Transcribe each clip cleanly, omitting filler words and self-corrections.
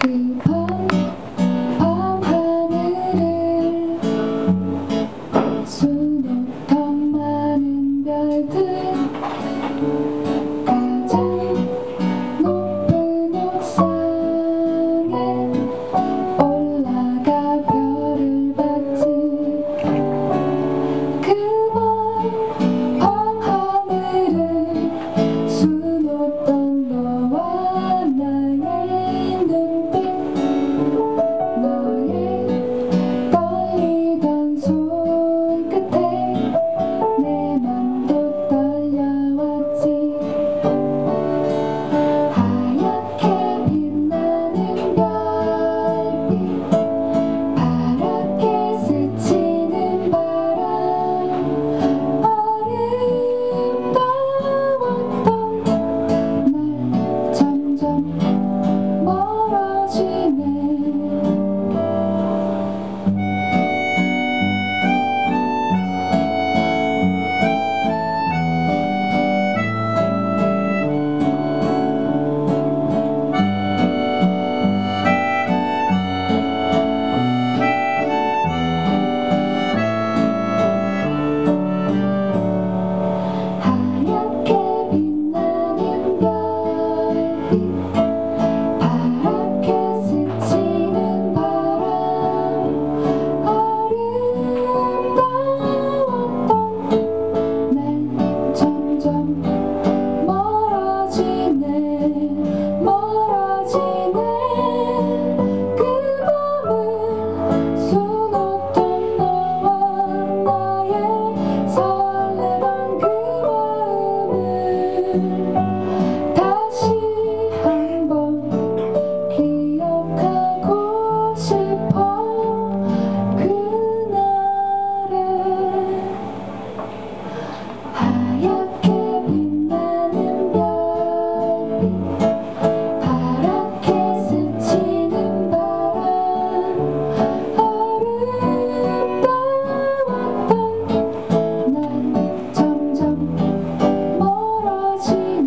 그 밤하늘을 수놓던 많은 별들 가장 높은 옥상에 올라가 별을 봤지. 그 밤하늘을 수놓던 너와 나의 눈빛, 너의 떨리던 손끝에 내 맘도 떨려왔지. 하얗게 빛나는 별빛, 파랗게 스치는 바람, 아름다웠던 날 점점 멀어지네. 하얗게 빛나는 별빛, 파랗게 스치는 바람, 아름다웠던 날 점점 멀어지네. 멀어지네. 그 밤을 수놓던 너와 나의 설레던 그 마음을 다시 한번 기억하고 싶어. 그날을 하얗게 빛나는 별빛, 파랗게 스치는 바람, 아름다웠던 난 점점 멀어지네.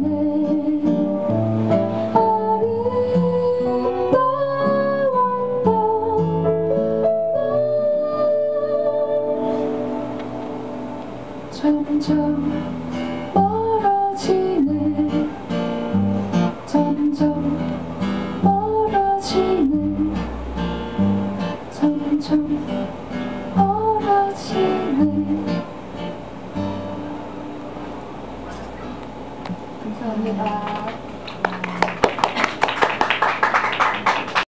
점점 멀어지네. 점점 멀어지네. 점점 멀어지네. 감사합니다.